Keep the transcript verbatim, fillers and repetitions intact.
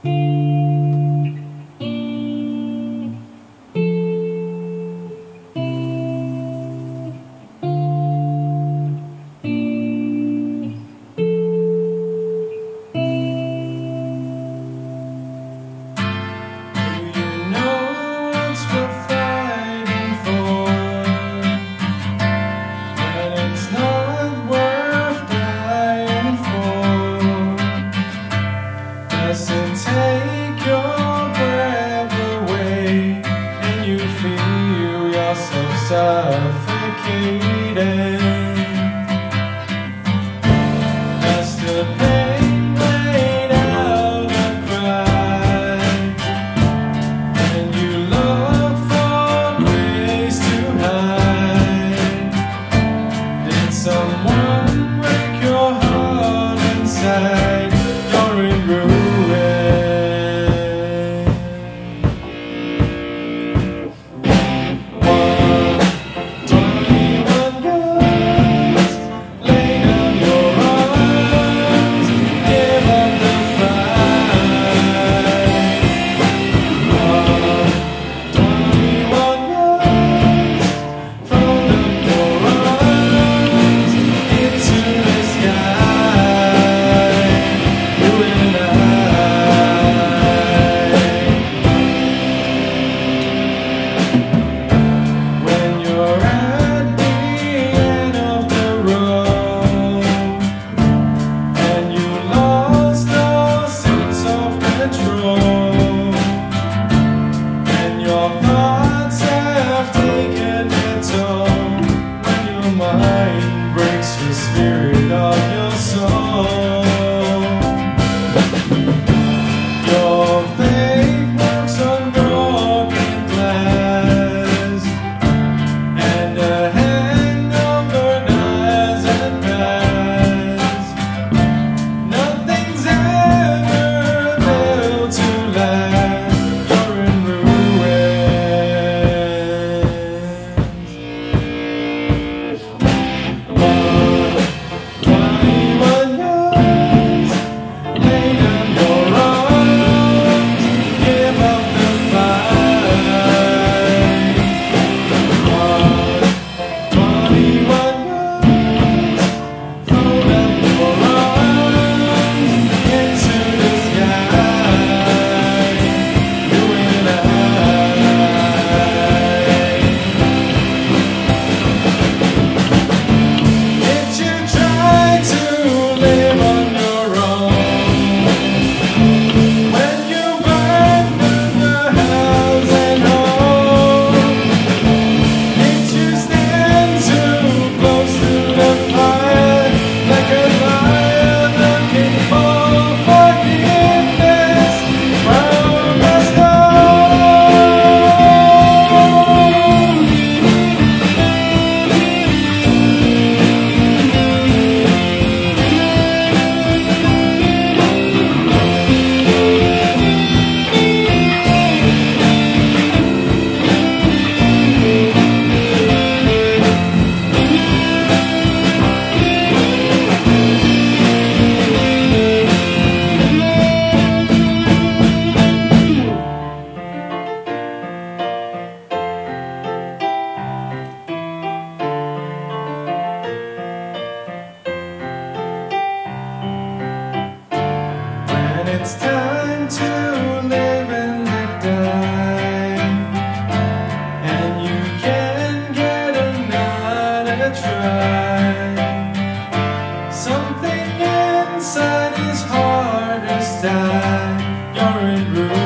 Doesn't take your breath away, and you feel yourself suffocating. As the pain laid out and cried, and you look for place to hide. Did someone break your heart inside? You're in ruin. Breaks the spirit of your soul. Your faith walks on broken glass, and a hangover doesn't pass. Nothing's ever built to last. You're in It's time to live and let die, and you can get another try. Something inside is hard to die. You're in ruin.